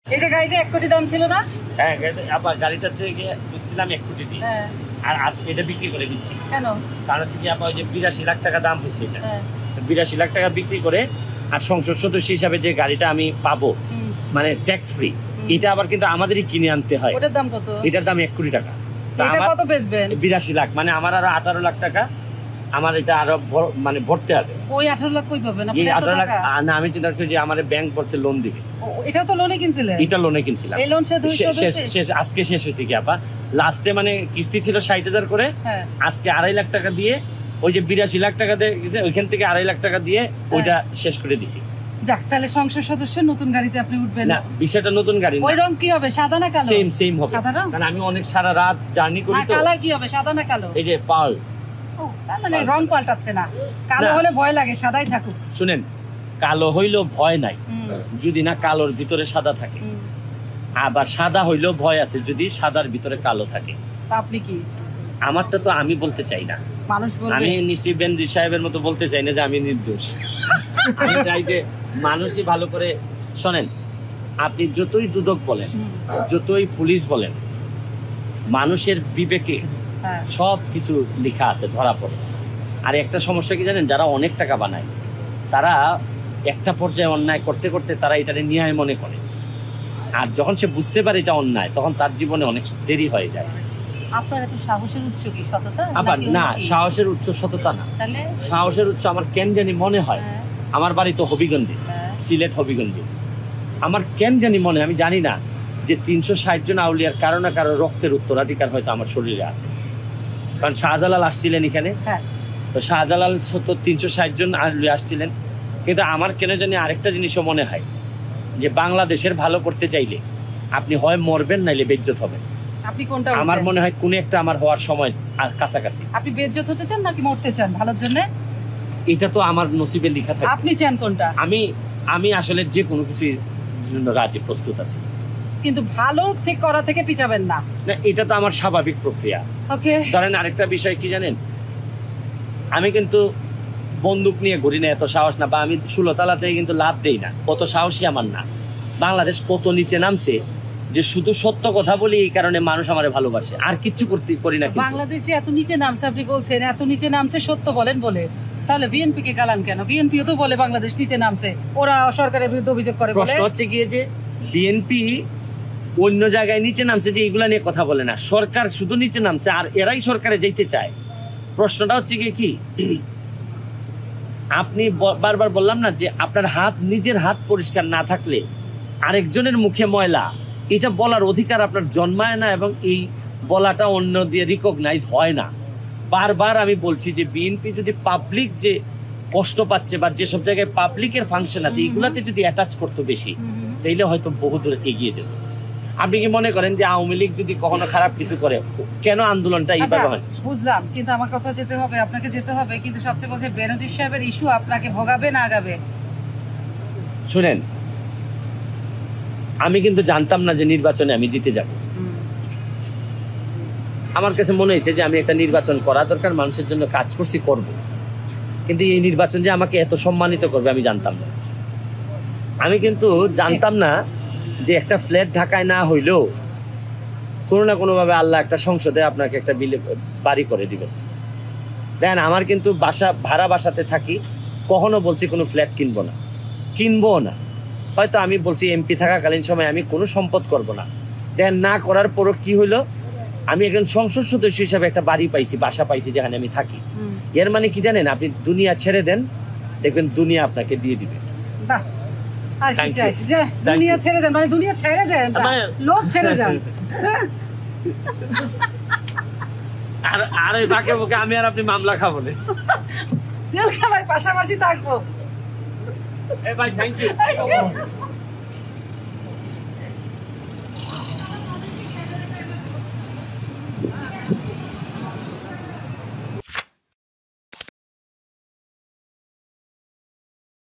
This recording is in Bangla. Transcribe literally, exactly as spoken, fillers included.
এটা গাড়িটা এক কোটি দাম ছিল না? হ্যাঁ আবার গাড়িটা থেকে দিচ্ছিলাম এক কোটি দিয়ে, আর আজকে এটা বিক্রি করে দিচ্ছি। কেন? কারণ হচ্ছে কি আপা ওই যে বিরাশি লাখ টাকা দাম হয়েছে এটা, বিরাশি লাখ টাকা বিক্রি করে আর সংসদ সদস্য হিসাবে যে গাড়িটা আমি পাবো মানে ট্যাক্স ফ্রি, এটা আবার কিন্তু আমাদেরই কিনে আনতে হয়। ওটার দাম কত? এটার দাম এক কোটি টাকা। এটা কত বেচবেন? বিরাশি লাখ, মানে আমার আরো আঠারো লাখ টাকা আমার এটা আরো মানে ভরতে হবে। ওই আঠারো লাখ কই পাবেন আপনি? আঠারো লাখ না, আমি চিন্তা করছি যে আমার ব্যাংক পড়ছে লোন দিবে। এটা তো লোনে কিনছিলেন? এটা লোনে কিনছিলাম। এই লোন শেষ আজকে শেষ হয়েছে কি আপা, লাস্টে মানে কিস্তি ছিল ষাট হাজার করে, আজকে আড়াই লাখ টাকা দিয়ে ওই যে বিরাশি লাখ টাকা দিয়ে ওইখান থেকে আড়াই লাখ টাকা দিয়ে ওইটা শেষ করে দিছি। যাক, তাহলে সংসদ সদস্যের নতুন গাড়িতে আপনি উঠবেন না? বিষয়টা নতুন গাড়ি না। ওই রং কি হবে, সাদা না কালো? সেম সেম হবে, সাদা রং। কারণ আমি অনেক সারা রাত জার্নি করি তো। কালার কি হবে, সাদা না কালো? এই যে পাল। ও তার মানে রং পাল্টাচ্ছে না। কালো হলে ভয় লাগে, সাদাই থাকুক। শুনেন, কালো হইলেও ভয় নাই যদি না কালোর ভিতরে সাদা থাকে, আবার সাদা হইলেও ভয় আছে যদি সাদার ভিতরে কালো থাকে। আপনি কি? আমারটা তো আমি বলতে চাই না, মানুষ বলবে। আমি নিশ্চয়ই বেনজির সাহেবের মতো বলতে চাই না যে আমি নির্দোষ। আমি চাই যে মানুষই ভালো করে শোনেন। আপনি যতই দুদক বলেন, যতই পুলিশ বলেন, মানুষের বিবেকে সব কিছু লেখা আছে, ধরা পড়ে। আর একটা সমস্যা কি জানেন, যারা অনেক টাকা বানায় তারা একটা পর্যায়ে অন্যায় করতে করতে তারা এটারে ন্যায় মনে করে, আর যখন সে বুঝতে পারে এটা অন্যায় তখন তার জীবনে অনেক দেরি হয়ে যায়। আপনার এত সাহসের উৎস কি সততা? আবার না, সাহসের উৎস সততা না, তাহলে সাহসের উৎস আমার কেন জানি মনে হয়, আমার বাড়ি তো হবিগঞ্জে, সিলেট হবিগঞ্জে। আমার কেন জানি মনে, আমি জানি না, যে তিনশো ষাট জন আউলিয়ার কারো না কারো রক্তের উত্তরাধিকার হয়তো আমার শরীরে আছে। কারণ শাহজালাল আসছিলেন এখানে, তো শাহজালাল তো তিনশো ষাট জন আউলিয়া আসছিলেন। কিন্তু আমার কেন জানি আরেকটা জিনিসও মনে হয়, যে বাংলাদেশের ভালো করতে চাইলে আপনি হয় মরবেন নাইলে বেজ্জত হবেন। আপনি কোনটা? আমার মনে হয় কোন একটা আমার হওয়ার সময় কাছাকাছি। আপনি বেজ্জত হতে চান নাকি মরতে চান ভালোর জন্য? এটা তো আমার নসিবে লেখা থাকে। আপনি চান কোনটা? আমি আমি আসলে যে কোনো কিছুর জন্য রাজি, প্রস্তুত আছি, কিন্তু ভালো ঠিক করা থেকে পিছাবেন না। না, এটা তো আমার স্বাভাবিক প্রক্রিয়া। ওকে, ধরেন আরেকটা বিষয় কি জানেন, আমি কিন্তু বন্দুক নিয়ে ঘুরি না, এত সাহস না, বা আমি ষোলো তালাতে কিন্তু লাভ দেই না, কত সাহসী আমার না। বাংলাদেশ কত নিচে নামছে যে শুধু সত্য কথা বলি, এই কারণে মানুষ আমারে ভালোবাসে, আর কিচ্ছু করতে করি না। বাংলাদেশ যে এত নিচে নামছে, আপনি বলছেন এত নিচে নামছে সত্য বলেন বলে, তাহলে বিএনপি কে গালান কেন? বিএনপিও তো বলে বাংলাদেশ নিচে নামছে, ওরা সরকারের বিরুদ্ধে অভিযোগ করে। প্রশ্ন হচ্ছে কি যে বিএনপি অন্য জায়গায় নিচে নামছে যে এগুলা নিয়ে কথা বলে না, সরকার শুধু নিচে নামছে আর এরাই সরকারে যেতে চায়। প্রশ্নটা হচ্ছে কি কি আপনি বারবার বললাম না যে আপনার হাত, নিজের হাত পরিষ্কার না থাকলে আরেকজনের মুখে ময়লা, এটা বলার অধিকার আপনার জন্মায় না, এবং এই বলাটা অন্য দিয়ে রিকগনাইজ হয় না। বারবার আমি বলছি যে বিএনপি যদি পাবলিক যে কষ্ট পাচ্ছে বা যেসব জায়গায় পাবলিকের ফাংশন আছে এগুলাতে যদি অ্যাটাচ করতো বেশি, তাইলে হয়তো বহুদূর এগিয়ে যেত। আপনি কি মনে করেন যে আওয়ামী লীগ যদি কখনো খারাপ কিছু করে, কেন আন্দোলনটা এইভাবে হয়? বুঝলাম, কিন্তু আমার কথা যেতে হবে, আপনাকে যেতে হবে, কিন্তু সবচেয়ে বলছে বেনজির সাহেবের ইস্যু আপনাকে ভোগাবে না আগাবে? শুনেন, আমি কিন্তু জানতাম না যে নির্বাচনে আমি জিতে যাব। আমার কাছে মনে হয়েছে যে আমি একটা নির্বাচন করা দরকার, মানুষের জন্য কাজ করছি, করব, কিন্তু এই নির্বাচন যে আমাকে এত সম্মানিত করবে আমি জানতাম না। আমি কিন্তু জানতাম না যে একটা ফ্ল্যাট ঢাকায় না হইলেও কোনো না কোনোভাবে আল্লাহ একটা সংসদে আপনাকে একটা বিলে বাড়ি করে দিবেন। দেখেন, আমার কিন্তু বাসা, ভাড়া বাসাতে থাকি, কখনো বলছি কোনো ফ্ল্যাট কিনবো না, কিনবো না। হয়তো আমি বলছি এমপি থাকাকালীন সময় আমি কোনো সম্পদ করব না, দেখেন না করার পরও কি হইলো, আমি একজন সংসদ সদস্য হিসাবে একটা বাড়ি পাইছি, বাসা পাইছি যেখানে আমি থাকি। এর মানে কি জানেন, আপনি দুনিয়া ছেড়ে দেন, দেখবেন দুনিয়া আপনাকে দিয়ে দিবে। আর কি চাই যে দুনিয়া ছেড়ে দেন, মানে দুনিয়া ছেড়ে যান, লোক ছেড়ে যান। আর আর এই বাকে বুকে আমি আর আপনি মামলা খাবো না, জেলখানায় পাশাপাশি থাকবো। এ ভাই, থ্যাংক ইউ।